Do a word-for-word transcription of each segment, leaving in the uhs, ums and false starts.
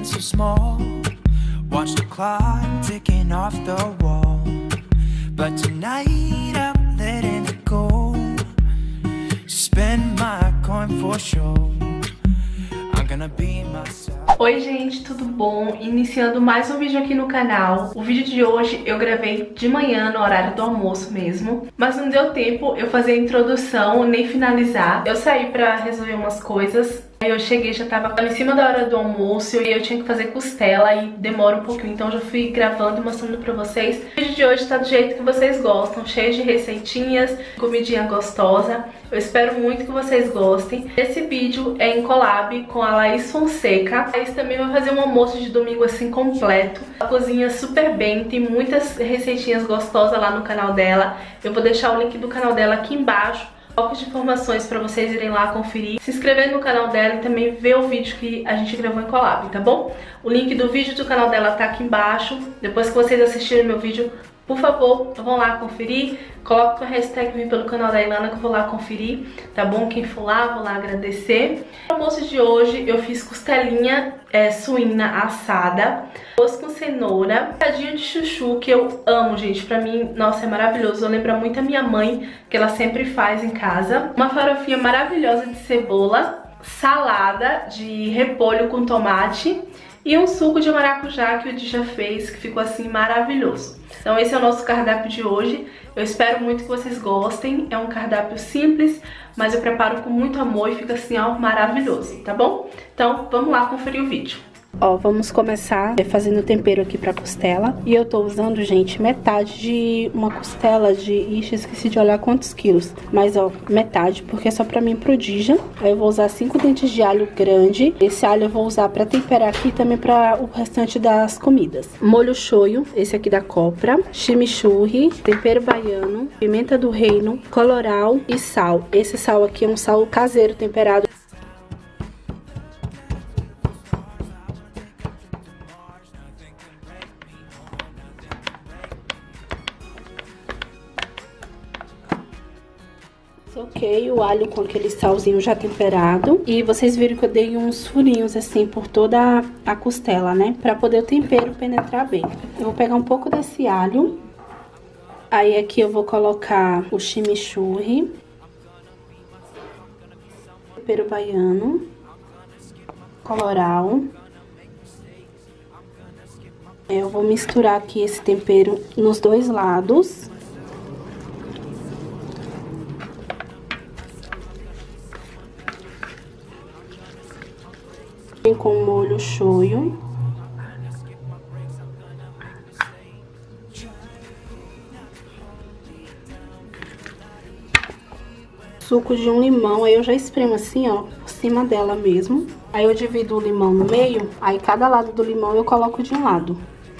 so small. Watch the clock ticking off the wall. But tonight I'm letting it go. Spend my coin for sure. I'm gonna be myself. Oi gente, tudo bom? Iniciando mais um vídeo aqui no canal. O vídeo de hoje eu gravei de manhã, no horário do almoço mesmo, mas não deu tempo eu fazer a introdução nem finalizar. Eu saí pra resolver umas coisas. Aí eu cheguei, já tava em cima da hora do almoço e eu tinha que fazer costela e demora um pouquinho, então já fui gravando e mostrando pra vocês. O vídeo de hoje tá do jeito que vocês gostam, cheio de receitinhas, comidinha gostosa. Eu espero muito que vocês gostem. Esse vídeo é em collab com a Laís Fonseca. A Laís também vai fazer um almoço de domingo assim completo. Ela cozinha super bem, tem muitas receitinhas gostosas lá no canal dela. Eu vou deixar o link do canal dela aqui embaixo. Poucas de informações para vocês irem lá conferir, se inscrever no canal dela e também ver o vídeo que a gente gravou em collab, tá bom? O link do vídeo do canal dela tá aqui embaixo. Depois que vocês assistirem meu vídeo, por favor, vão lá conferir. Coloca a hashtag Vim pelo canal da Ilana que eu vou lá conferir, tá bom? Quem for lá, vou lá agradecer. No almoço de hoje eu fiz costelinha é, suína assada, arroz com cenoura, picadinho de chuchu, que eu amo, gente. Pra mim, nossa, é maravilhoso. Lembra muito a minha mãe, que ela sempre faz em casa. Uma farofinha maravilhosa de cebola, salada de repolho com tomate e um suco de maracujá que o Di já fez, que ficou assim maravilhoso. Então esse é o nosso cardápio de hoje. Eu espero muito que vocês gostem. É um cardápio simples, mas eu preparo com muito amor e fica assim, ó, maravilhoso, tá bom? Então vamos lá conferir o vídeo. Ó, vamos começar fazendo o tempero aqui pra costela. E eu tô usando, gente, metade de uma costela de... Ixi, esqueci de olhar quantos quilos. Mas, ó, metade, porque é só pra mim prodígia. Aí eu vou usar cinco dentes de alho grande. Esse alho eu vou usar pra temperar aqui e também pra o restante das comidas. Molho shoyu, esse aqui da Copra. Chimichurri, tempero baiano, pimenta do reino, colorau e sal. Esse sal aqui é um sal caseiro temperado. Soquei o alho com aquele salzinho já temperado. E vocês viram que eu dei uns furinhos assim por toda a costela, né? Pra poder o tempero penetrar bem. Eu vou pegar um pouco desse alho. Aí aqui eu vou colocar o chimichurri. Tempero baiano. Colorau. Eu vou misturar aqui esse tempero nos dois lados. Com molho shoyu. Suco de um limão, aí eu já espremo assim, ó, por cima dela mesmo. Aí eu divido o limão no meio, aí cada lado do limão eu coloco de um lado.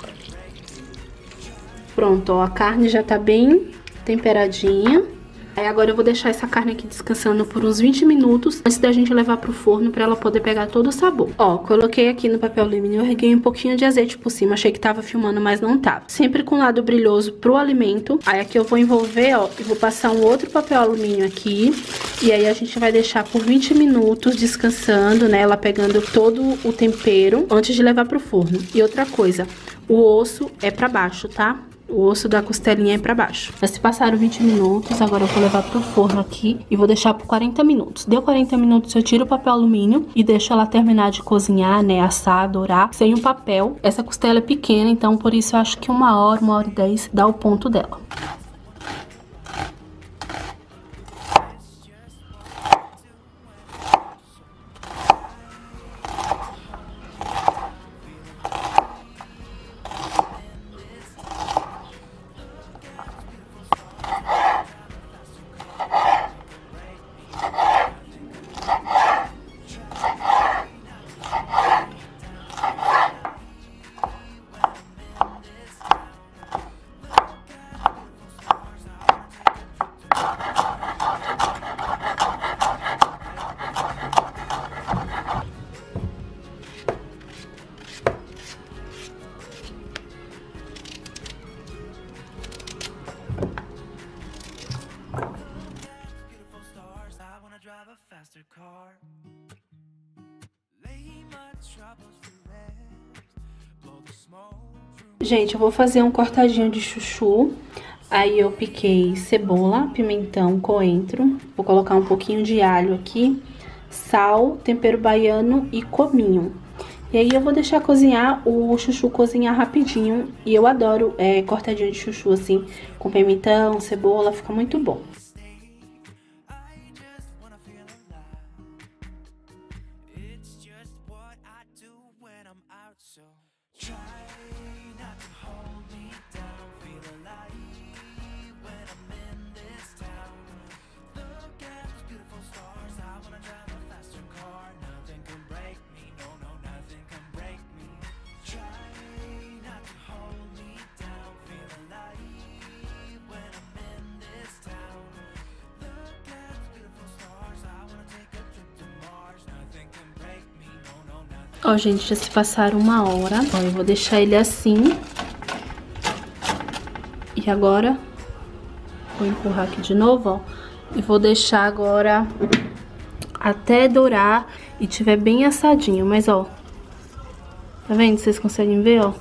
Pronto, ó, a carne já tá bem temperadinha. Aí agora eu vou deixar essa carne aqui descansando por uns vinte minutos antes da gente levar pro forno pra ela poder pegar todo o sabor. Ó, coloquei aqui no papel alumínio, eu reguei um pouquinho de azeite por cima, achei que tava filmando, mas não tava. Sempre com o lado brilhoso pro alimento. Aí aqui eu vou envolver, ó, e vou passar um outro papel alumínio aqui. E aí a gente vai deixar por vinte minutos descansando, né, ela pegando todo o tempero antes de levar pro forno. E outra coisa, o osso é pra baixo, tá? O osso da costelinha é pra baixo. Já se passaram vinte minutos, agora eu vou levar pro forno aqui e vou deixar por quarenta minutos. Deu quarenta minutos, eu tiro o papel alumínio e deixo ela terminar de cozinhar, né, assar, dourar, sem o papel. Essa costela é pequena, então por isso eu acho que uma hora, uma hora e dez dá o ponto dela. Gente, eu vou fazer um cortadinho de chuchu. Aí eu piquei cebola, pimentão, coentro. Vou colocar um pouquinho de alho aqui, sal, tempero baiano e cominho. E aí eu vou deixar cozinhar, o chuchu cozinhar rapidinho. E eu adoro é, cortadinho de chuchu assim, com pimentão, cebola, fica muito bom. Ó, gente, já se passaram uma hora. Ó, eu vou deixar ele assim. E agora, vou empurrar aqui de novo, ó. E vou deixar agora até dourar e tiver bem assadinho. Mas, ó, tá vendo? Vocês conseguem ver, ó?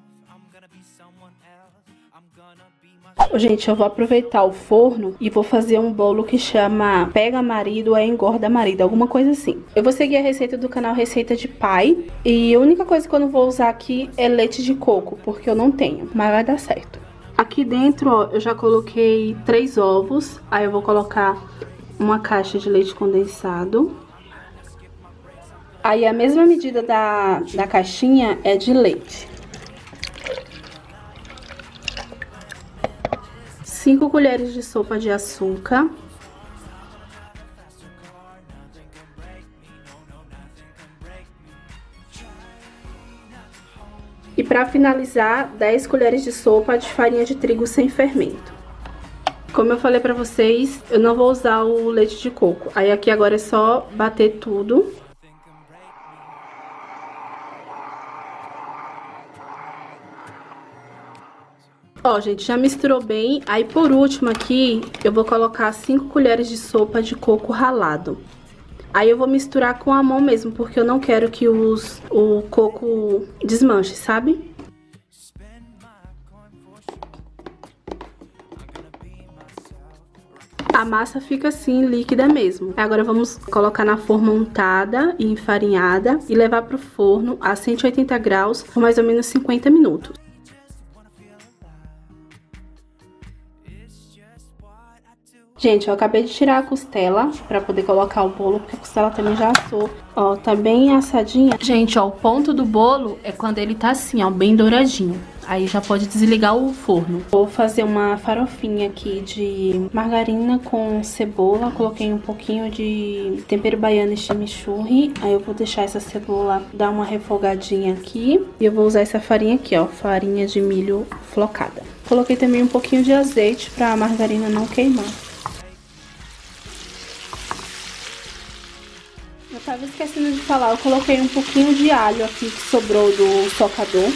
Gente, eu vou aproveitar o forno e vou fazer um bolo que chama Pega Marido ou Engorda Marido, alguma coisa assim. Eu vou seguir a receita do canal Receita de Pai. E a única coisa que eu não vou usar aqui é leite de coco, porque eu não tenho, mas vai dar certo. Aqui dentro, ó, eu já coloquei três ovos. Aí eu vou colocar uma caixa de leite condensado. Aí a mesma medida da, da caixinha é de leite. cinco colheres de sopa de açúcar. E para finalizar, dez colheres de sopa de farinha de trigo sem fermento. Como eu falei para vocês, eu não vou usar o leite de coco. Aí aqui agora é só bater tudo. Ó, gente, já misturou bem. Aí, por último aqui, eu vou colocar cinco colheres de sopa de coco ralado. Aí eu vou misturar com a mão mesmo, porque eu não quero que os, o coco desmanche, sabe? A massa fica assim, líquida mesmo. Agora vamos colocar na forma untada e enfarinhada e levar pro forno a cento e oitenta graus por mais ou menos cinquenta minutos. Gente, eu acabei de tirar a costela pra poder colocar o bolo, porque a costela também já assou. Ó, tá bem assadinha. Gente, ó, o ponto do bolo é quando ele tá assim, ó, bem douradinho. Aí já pode desligar o forno. Vou fazer uma farofinha aqui de margarina com cebola. Coloquei um pouquinho de tempero baiano e chimichurri. Aí eu vou deixar essa cebola dar uma refogadinha aqui. E eu vou usar essa farinha aqui, ó, farinha de milho flocada. Coloquei também um pouquinho de azeite pra a margarina não queimar. Eu tava esquecendo de falar, eu coloquei um pouquinho de alho aqui que sobrou do socador.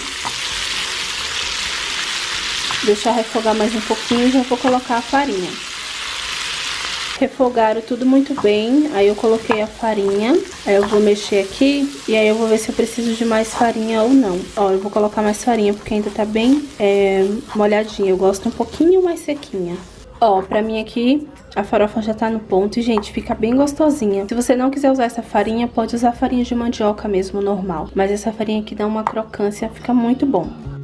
Deixar refogar mais um pouquinho e já vou colocar a farinha. Refogaram tudo muito bem, aí eu coloquei a farinha. Aí eu vou mexer aqui e aí eu vou ver se eu preciso de mais farinha ou não. Ó, eu vou colocar mais farinha porque ainda tá bem é, molhadinha. Eu gosto um pouquinho mais sequinha. Ó, pra mim aqui a farofa já tá no ponto e, gente, fica bem gostosinha. Se você não quiser usar essa farinha, pode usar farinha de mandioca mesmo, normal. Mas essa farinha aqui dá uma crocância, fica muito bom.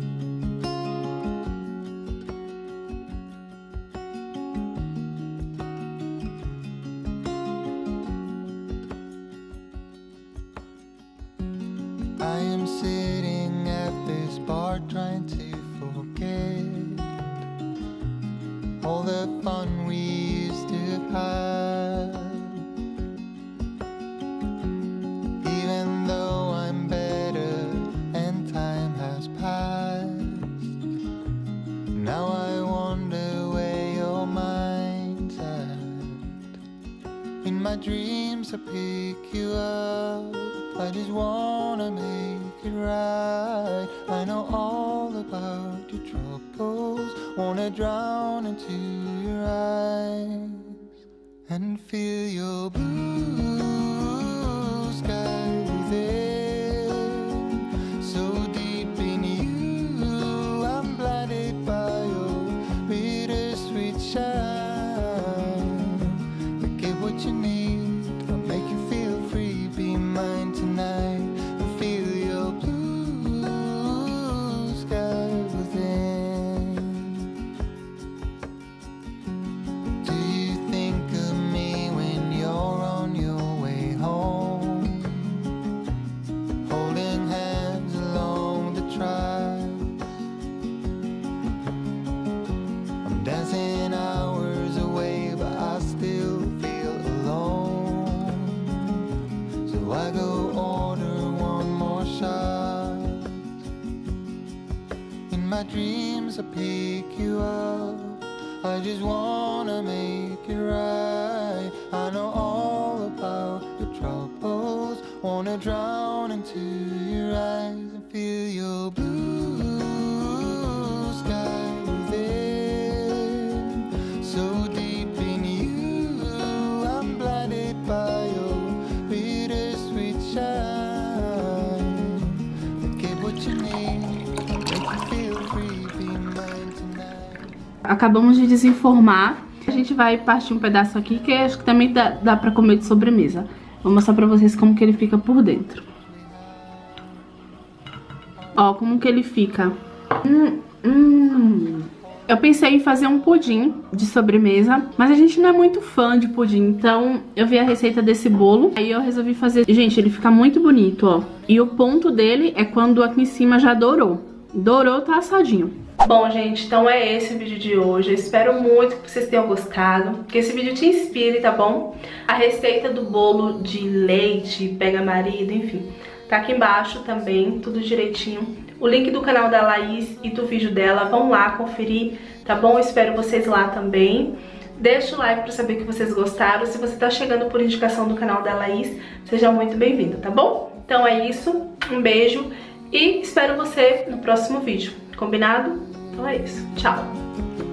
I am sitting at this bar trying to forget all the fun we used to have. Even though I'm better and time has passed, now I wonder where your mind's at. In my dreams I pick you up, I just wanna make it right. I know all about your troubles, wanna drown into your eyes and feel your blue sky within. So deep in you promise I'll pick you up. I just wanna make it right. I know all about your troubles. Wanna drown into your eyes and feel your blue sky within. So deep in you, I'm blinded by your bittersweet shine. Get what you need, make you feel free, be mine tonight. Acabamos de desenformar. A gente vai partir um pedaço aqui, que acho que também dá, dá pra comer de sobremesa. Vou mostrar pra vocês como que ele fica por dentro. Ó, como que ele fica. Hum, hum. Eu pensei em fazer um pudim de sobremesa, mas a gente não é muito fã de pudim, então eu vi a receita desse bolo, aí eu resolvi fazer. Gente, ele fica muito bonito, ó. E o ponto dele é quando aqui em cima já dourou. Dourou, tá assadinho. Bom, gente, então é esse o vídeo de hoje. Eu espero muito que vocês tenham gostado, que esse vídeo te inspire, tá bom? A receita do bolo de leite, pega marido, enfim, tá aqui embaixo também, tudo direitinho. O link do canal da Laís e do vídeo dela, vão lá conferir, tá bom? Eu espero vocês lá também. Deixa o like pra saber que vocês gostaram. Se você tá chegando por indicação do canal da Laís, seja muito bem-vindo, tá bom? Então é isso, um beijo e espero você no próximo vídeo. Combinado? Então é isso. Tchau!